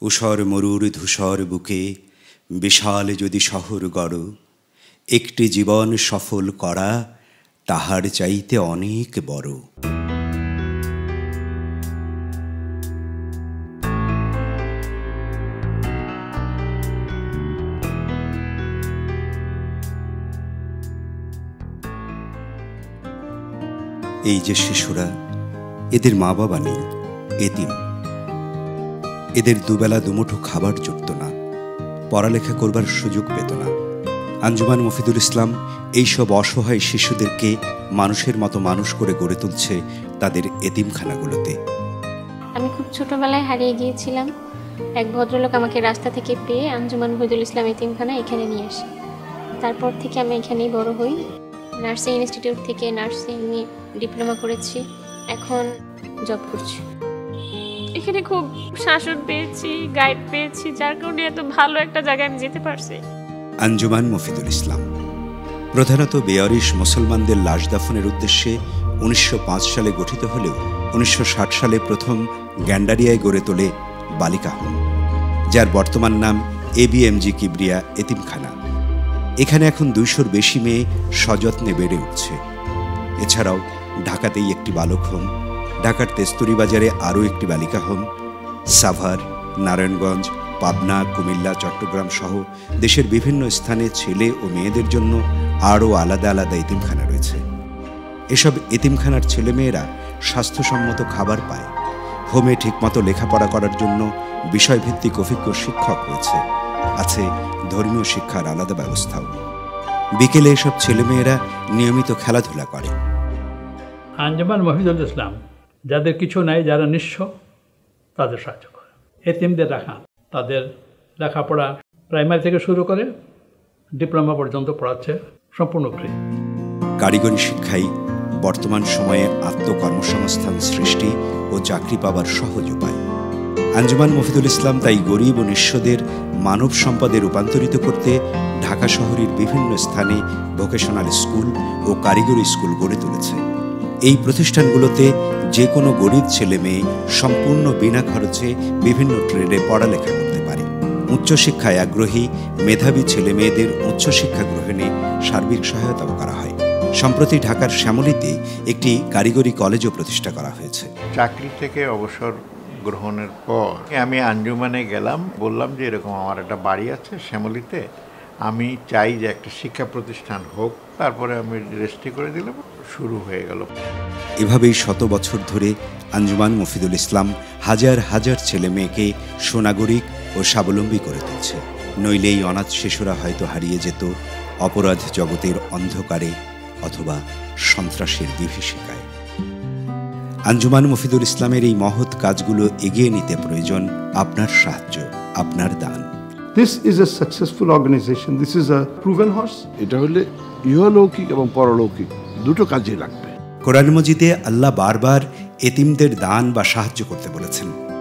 ঊষর মরুর ধূসর বুকে বিশাল যদি শহর গড়, একটি জীবন সফল করা তাহার চাইতে অনেক বড়। এই যে শিশুরা, এদের মা বাবা নেই, এতিম। এদের দুবেলা দুমুঠো খাবার জুটত না, পড়ালেখা করবার সুযোগ পেত না। আঞ্জুমান মফিদুল ইসলাম এইসব অসহায় শিশুদেরকে মানুষের মতো মানুষ করে গড়ে তুলছে তাদের এতিমখানাগুলোতে। আমি খুব ছোটবেলায় হারিয়ে গিয়েছিলাম। এক ভদ্রলোক আমাকে রাস্তা থেকে পেয়ে আঞ্জুমান মফিদুল ইসলাম এতিমখানা এখানে নিয়ে আসে। তারপর থেকে আমি এখানেই বড় হই। নার্সিং ইনস্টিটিউট থেকে নার্সিং ডিপ্লোমা করেছি, এখন জব করছি। এখানে খুব শাসন পেয়েছি, গাইড পেয়েছি, যার কারণে এত ভালো একটা জায়গায় আমি যেতে পারছি। আঞ্জুমান মফিদুল ইসলাম প্রধানত বেয়ারিশ মুসলমানদের লাশ দাফনের উদ্দেশ্যে 1905 সালে গঠিত হলেও 1960 সালে প্রথম গ্যান্ডারিয়ায় গড়ে তোলে বালিকা হোম, যার বর্তমান নাম ABMG কিবরিয়া এতিমখানা। এখানে এখন 200-র বেশি মেয়ে সযত্নে বেড়ে উঠছে। এছাড়াও ঢাকাতেই একটি বালক হোম, ঢাকার তেস্তুরি বাজারে আরও একটি বালিকা হোম, সাভার, নারায়ণগঞ্জ, পাবনা, কুমিল্লা, চট্টগ্রাম সহ দেশের বিভিন্ন স্থানে ছেলে ও মেয়েদের জন্য আরও আলাদা আলাদা এতিমখানা রয়েছে। এসব এতিমখানার ছেলেমেয়েরা স্বাস্থ্যসম্মত খাবার পায়। হোমে ঠিকমতো লেখাপড়া করার জন্য বিষয়ভিত্তিক অভিজ্ঞ শিক্ষক রয়েছে। আছে ধর্মীয় শিক্ষার আলাদা ব্যবস্থাও। বিকেলে এসব ছেলেমেয়েরা নিয়মিত খেলাধুলা করে। আঞ্জুমান মফিদুল ইসলাম যাদের কিছু নাই, যারা নিঃস্ব, তাদের সাহায্য করে। এতিমদের রাখা, তাদের লেখাপড়া প্রাইমারি থেকে শুরু করে ডিপ্লোমা পর্যন্ত পড়াচ্ছে সম্পূর্ণ ফ্রি। কারিগরি শিক্ষাই বর্তমান সময়ে আত্মকর্মসংস্থান সৃষ্টি ও চাকরি পাবার সহজ উপায়। আঞ্জুমান মফিদুল ইসলাম তাই গরিব ও নিঃস্বদের মানব সম্পদে রূপান্তরিত করতে ঢাকা শহরের বিভিন্ন স্থানে ভোকেশনাল স্কুল ও কারিগরি স্কুল গড়ে তুলেছে। এই প্রতিষ্ঠানগুলোতে যে কোনো গরিব ছেলে মেয়ে সম্পূর্ণ বিনা খরচে বিভিন্ন ট্রেডে পড়ালেখা করতে পারে। উচ্চশিক্ষায় আগ্রহী মেধাবী ছেলে মেয়েদের উচ্চশিক্ষা গ্রহণে সার্বিক সহায়তাও করা হয়। সম্প্রতি ঢাকার শ্যামলীতে একটি কারিগরি কলেজও প্রতিষ্ঠা করা হয়েছে। চাকরি থেকে অবসর গ্রহণের পর আমি আঞ্জুমানে গেলাম, বললাম যে এরকম আমার একটা বাড়ি আছে শ্যামলীতে, আমি চাই যে একটা শিক্ষা প্রতিষ্ঠান হোক। তারপরে আমি রেজিস্ট্রি করে দিলাম, শুরু হয়ে গেল। এভাবেই শত বছর ধরে আঞ্জুমান মফিদুল ইসলাম হাজার হাজার ছেলে মেয়েকে সুনাগরিক ও স্বাবলম্বী করে তুলছে। নইলে এই অনাথ শিশুরা হয়তো হারিয়ে যেত অপরাধ জগতের অন্ধকারে অথবা সন্ত্রাসের বিভীষিকায়। আঞ্জুমান মফিদুল ইসলামের এই মহৎ কাজগুলো এগিয়ে নিতে প্রয়োজন আপনার সাহায্য, আপনার দান। This is a successful organization. This is a proven horse. এটা হলে ইহলৌকিক এবং পরলৌকিক দুটো কাজে লাগবে। কোরআন মজিদে আল্লাহ বারবার এতিমদের দান বা সাহায্য করতে বলেছেন।